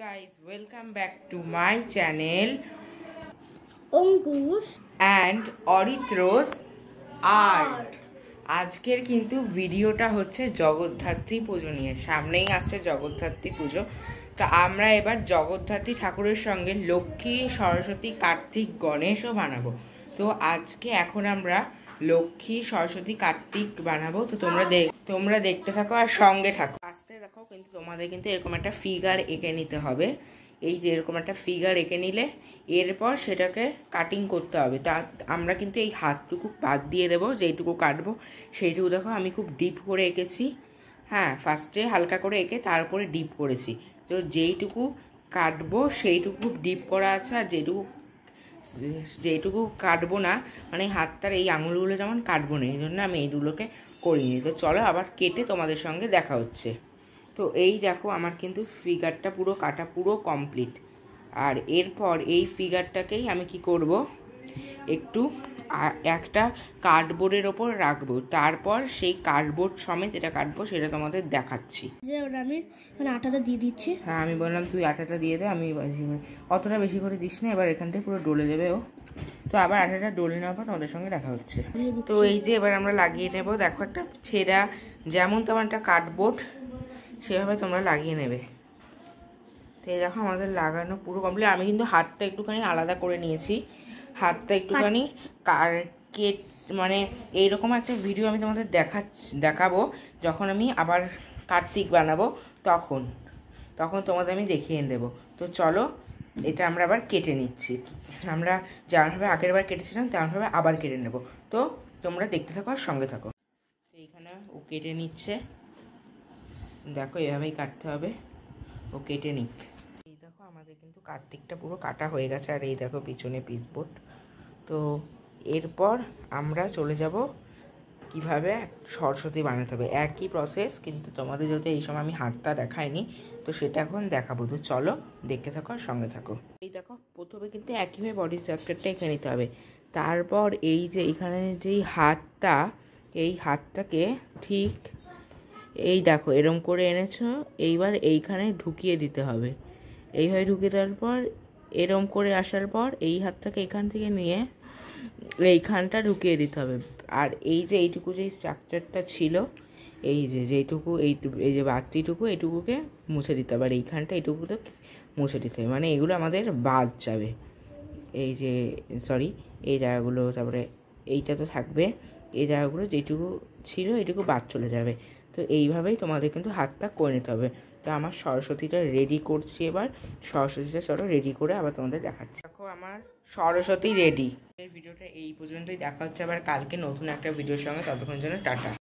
guys, welcome back to my channel Ankush and Aritrasart. আজকের কিন্তু ভিডিওটা হচ্ছে জগদ্ধাত্রী পুজো নিয়ে। সামনেই আসছে জগদ্ধাত্রী পুজো। তো আমরা এবার জগদ্ধাত্রী ঠাকুরের সঙ্গে লক্ষ্মী, সরস্বতী, কার্তিক, গণেশও বানাবো। তো আজকে এখন আমরা লক্ষ্মী, সরস্বতী, কার্তিক বানাবো। তো তোমরা দেখতে থাকো আর সঙ্গে থাকো। আস্তে দেখো, কিন্তু তোমাদের কিন্তু এরকম একটা ফিগার এঁকে নিতে হবে। এই যে এরকম একটা ফিগার এঁকে নিলে এরপর সেটাকে কাটিং করতে হবে। তা আমরা কিন্তু এই হাতটুকু বাদ দিয়ে দেবো, যেইটুকু কাটবো সেইটুকু দেখো আমি খুব ডিপ করে এঁকেছি। হ্যাঁ, ফার্স্টে হালকা করে এঁকে তারপরে ডিপ করেছি। তো যেইটুকু কাটবো সেইটুকু ডিপ করা আছে, আর যেইটুকু কাটবো না, মানে হাতটার এই আঙুলগুলো যেমন কাটবো না, এই জন্য আমি এইগুলোকে করিনি। তো চলো আবার কেটে তোমাদের সঙ্গে দেখা হচ্ছে। তো এই দেখো, আমার কিন্তু ফিগারটা পুরো কাটা পুরো কমপ্লিট। আর এরপর এই ফিগারটাকেই আমি কি করব, একটু একটা কার্ডবোর্ডের ওপর রাখবো। তারপর সেই কার্ডবোর্ড সমেত এটা কাটবো, সেটা তোমাদের দেখাচ্ছি। যে আমি মানে আটাটা দিয়ে দিচ্ছি। হ্যাঁ, আমি বললাম তুই আটাটা দিয়ে দে, আমি অতটা বেশি করে দিস না। এবার এখানটায় পুরো ডলে দেবে ও। তো আবার আটাটা ডলে নেওয়ার পর তোমাদের সঙ্গে দেখা হচ্ছে। তো এই যে এবার আমরা লাগিয়ে নেব। দেখো, একটা ছেঁড়া যেমন তেমন একটা কার্ডবোর্ড সেভাবে তোমরা লাগিয়ে নেবে। তো এই দেখো আমাদের লাগানো পুরো কমপ্লিট। আমি কিন্তু হাতটা একটুখানি আলাদা করে নিয়েছি। হাতটা একটুখানি কেট মানে এইরকম একটা ভিডিও আমি তোমাদের দেখাবো যখন আমি আবার কার্তিক বানাবো, তখন তোমাদের আমি দেখিয়ে দেবো। তো চলো, এটা আমরা আবার কেটে নিচ্ছি। আমরা যেমনভাবে আগের বার কেটেছিলাম তেমনভাবে আবার কেটে নেব। তো তোমরা দেখতে থাকো আর সঙ্গে থাকো। তো এইখানে ও কেটে নিচ্ছে, দেখো এভাবেই কাটতে হবে। ও কেটে নিক। এই দেখো আমাদের কিন্তু কার্তিকটা পুরো কাটা হয়ে গেছে। আর এই দেখো পিছনে পিসবোর্ড। তো এরপর আমরা চলে যাব কিভাবে সরস্বতী বানাতে হবে। একই প্রসেস, কিন্তু তোমাদের যদি এই সময় আমি হাতটা দেখাইনি, তো সেটা এখন দেখাবো। তো চলো দেখতে থাকো আর সঙ্গে থাকো। এই দেখো, প্রথমে কিন্তু একইভাবে বডি স্ট্রাকচারটা এঁকে নিতে হবে। তারপর এই যে এখানে যেই হাতটা, এই হাতটাকে ঠিক এই দেখো এরম করে এনেছো, এইবার এইখানে ঢুকিয়ে দিতে হবে। এইভাবে ঢুকিয়ে দেওয়ার পর এরম করে আসার পর এই হাতটাকে এখান থেকে নিয়ে এইখানটা ঢুকিয়ে দিতে হবে। আর এই যে এইটুকু যেই স্ট্রাকচারটা ছিল, এই যে বাড়তিটুকু, এইটুকুকে মুছে দিতে হবে। আর এইখানটা এইটুকুতে মুছে দিতে হবে, মানে এগুলো আমাদের বাদ যাবে। এই যে এই জায়গাগুলো, তারপরে এইটা তো থাকবে, এই জায়গাগুলো যেটুকু ছিল এইটুকু বাদ চলে যাবে। তো এইভাবেই তোমাদের কিন্তু হাতটা করে নিতে হবে। তো আমার সরস্বতীটা রেডি করছি। এবার সরস্বতীটা চলো রেডি করে আবার তোমাদের দেখাচ্ছি। দেখো আমার সরস্বতী রেডি। এই ভিডিওটা এই পর্যন্তই। দেখা হচ্ছে আবার কালকে নতুন একটা ভিডিওর সঙ্গে। ততক্ষণ জন্য টাটা।